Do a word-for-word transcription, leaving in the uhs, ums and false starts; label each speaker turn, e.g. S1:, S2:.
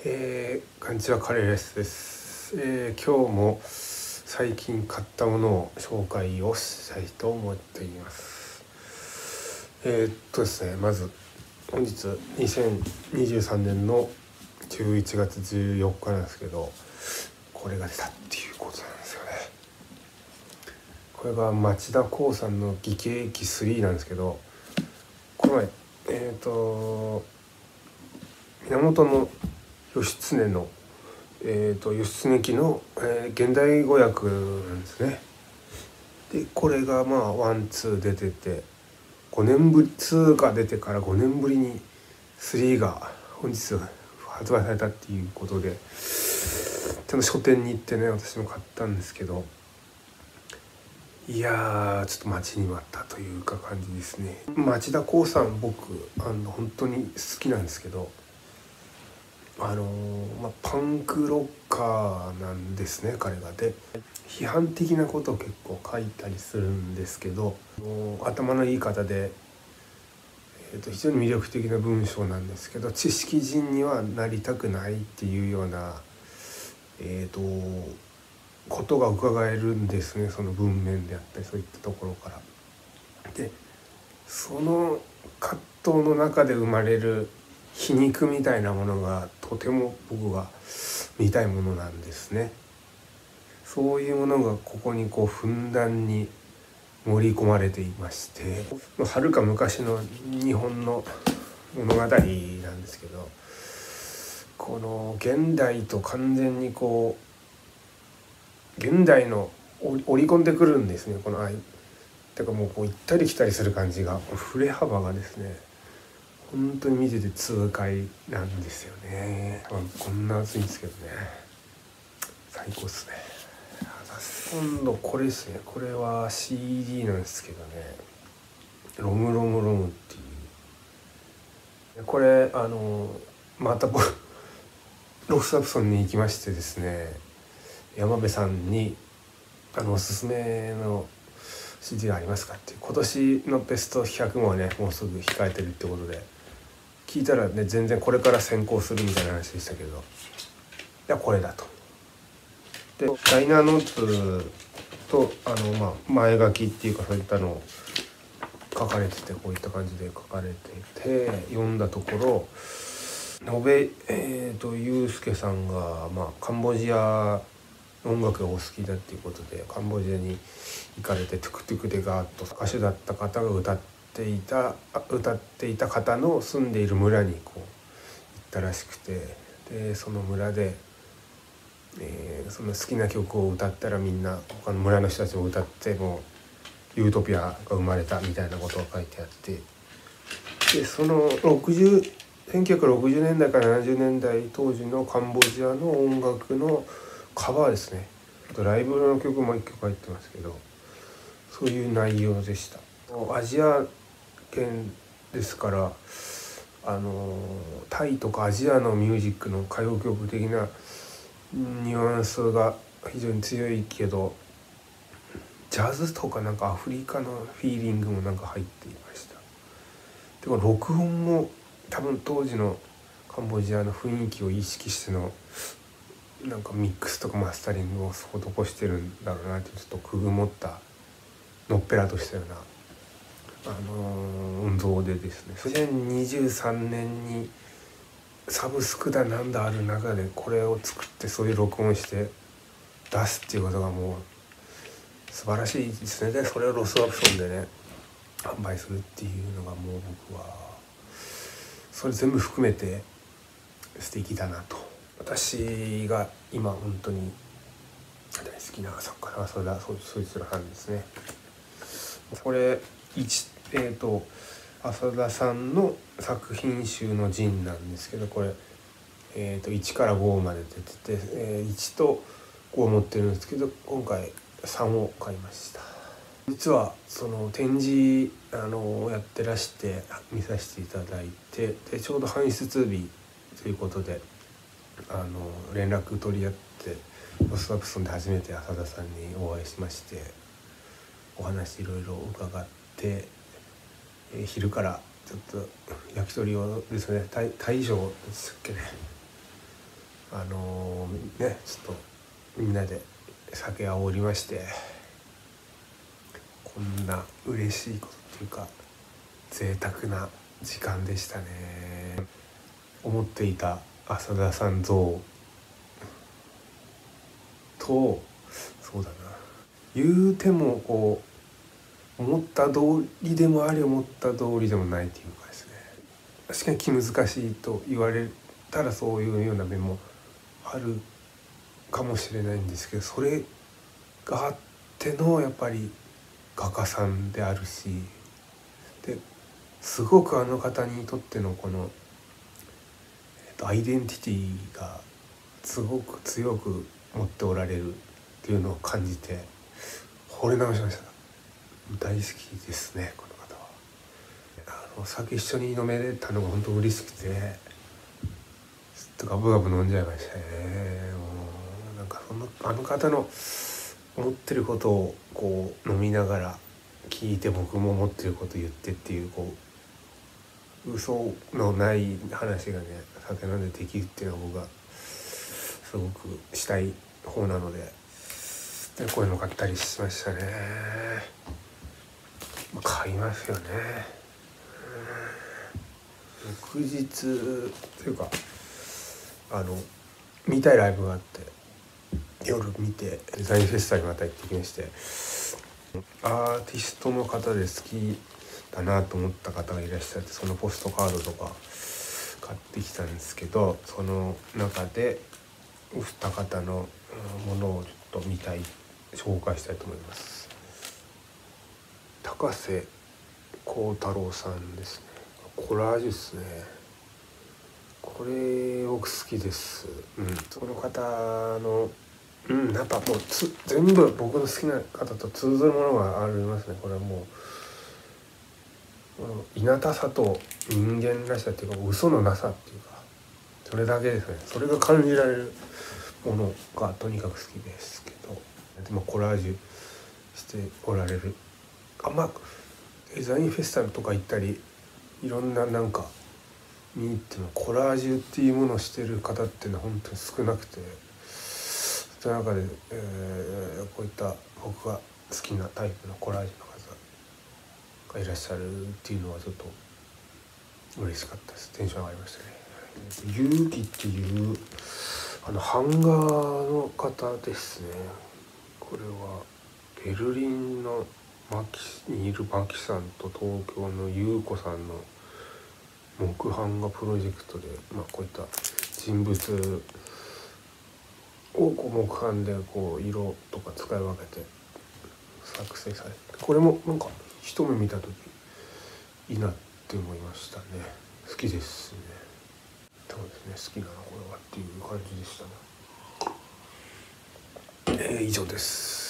S1: えー、こんにちは、カレーレスです、えー、今日も最近買ったものを紹介をしたいと思っています。えー、っとですねまず本日にせんにじゅうさんねんのじゅういちがつじゅうよっかなんですけど、これが出たっていうことなんですよね。これが町田興産の義兄記スリーなんですけど、この前えー、っと源義経のえー、と義経記の、えー、現代語訳なんですね。でこれがまあワンツー出てて、ごねんぶりツーが出てからごねんぶりにスリーが本日発売されたっていうことで、ちゃんと書店に行ってね私も買ったんですけど、いやーちょっと待ちに待ったというか感じですね。町田興産僕あの本当に好きなんですけど、あのーまあ、パンクロッカーなんですね彼が。で批判的なことを結構書いたりするんですけど、頭のいい方で、えー、と非常に魅力的な文章なんですけど、知識人にはなりたくないっていうような、えー、とことが伺えるんですね、その文面であったりそういったところから。でその葛藤の中で生まれる皮肉みたいなものがとても僕が見たいものなんですね。そういうものがここにこうふんだんに盛り込まれていまして、はるか昔の日本の物語なんですけど、この現代と完全にこう現代の織り込んでくるんですね、この愛。てかもうこう行ったり来たりする感じが、振れ幅がですね本当に見てて痛快なんですよね。まあ、こんな暑いんですけどね、最高っすね。今度これですね、これは シーディー なんですけどね、ロムロムロムっていう、これあのまたロスアプソンに行きましてですね、山部さんにあのおすすめの シーディー がありますかっていう、今年のベストひゃくもねもうすぐ控えてるってことで聞いたらね、全然これから先行するみたいな話でしたけど、いやこれだと。でダイナノートとあの、まあ、前書きっていうかそういったのを書かれてて、こういった感じで書かれてて読んだところ、野部、えー、と祐介さんが、まあ、カンボジア音楽がお好きだっていうことでカンボジアに行かれて、トゥクトゥクでガーッと歌手だった方が歌っていた歌っていた方の住んでいる村にこう行ったらしくて、でその村で、えー、その好きな曲を歌ったらみんな他の村の人たちも歌って、もうユートピアが生まれたみたいなことが書いてあって、でそのろくじゅうせんきゅうひゃくろくじゅうねんだいからななじゅうねんだい当時のカンボジアの音楽のカバーですね。あとライブの曲もいっきょく入ってますけど、そういう内容でした。アジア圏ですから、あのタイとかアジアのミュージックの歌謡曲的なニュアンスが非常に強いけど、ジャズとかなんかアフリカのフィーリングもなんか入っていました。でも録音も多分当時のカンボジアの雰囲気を意識してのなんかミックスとかマスタリングを施してるんだろうなって、ちょっとくぐもったのっぺらとしたような、あのー、運動でですね、にせんにじゅうさんねんにサブスクだなんだある中でこれを作って、そういう録音して出すっていうことがもう素晴らしいですね。でそれをロスアプソンでね販売するっていうのが、もう僕はそれ全部含めて素敵だなと。私が今本当に大好きな作家はそれだ、そそいつらなんですね。これ一えっ、ー、と浅田さんの作品集の陣なんですけど、これ、えー、といちからごまで出てて、えー、いちとごを持ってるんですけど、今回さんを買いました。実はその展示あのやってらして見させていただいて、でちょうど搬出日ということであの連絡取り合って、ロスアプソンで初めて浅田さんにお会いしまして、お話いろいろ伺って、えー、昼からちょっと焼き鳥をですね、大将ですっけね、 あのー、ねちょっとみんなで酒あおりまして、こんな嬉しいことっていうか贅沢な時間でしたね。思っていた浅田さん像と、そうだな、言うてもこう思った通りでもあり思った通りでもないっていうかですね、確かに気難しいと言われたらそういうような面もあるかもしれないんですけど、それがあってのやっぱり画家さんであるし、ですごくあの方にとってのこの、えっと、アイデンティティがすごく強く持っておられるっていうのを感じて惚れ直しました。大好きですね、この方は。あのお酒一緒に飲めれたのが本当嬉しくて、ずっとガブガブ飲んじゃいましたね。もうなんかそのあの方の思ってることをこう飲みながら聞いて、僕も思ってること言ってっていう、こう嘘のない話がね酒飲んでできるっていうのは僕はすごくしたい方なので、でこういうの買ったりしましたね。買いますよね。翌日というかあの見たいライブがあって、夜見てデザインフェスタにまた行ってきまして、アーティストの方で好きだなと思った方がいらっしゃって、そのポストカードとか買ってきたんですけど、その中でお二方のものをちょっと見たい紹介したいと思います。高瀬幸太郎さんですね。コラージュですね。これ僕好きです。うん、この方のうんやっぱもうつ全部僕の好きな方と通ずるものがありますね。これはもうこのいなたさと人間らしさっていうか嘘のなさっていうか、それだけですね。それが感じられるものがとにかく好きですけど、でもコラージュしておられる、あんまデザインフェスタとか行ったりいろんななんか見に行ってもコラージュっていうものをしてる方っていうのは本当に少なくて、その中で、えー、こういった僕が好きなタイプのコラージュの方がいらっしゃるっていうのはちょっと嬉しかったです。テンション上がりましたね。勇気っていうあの版画の方ですね。これはベルリンのマキにいるマキさんと東京の優子さんの木版画プロジェクトで、まあ、こういった人物をこう木版でこう色とか使い分けて作成されて、これもなんか一目見た時いいなって思いましたね。好きですね。そうですね、好きなのこれはっていう感じでしたね。えー、以上です。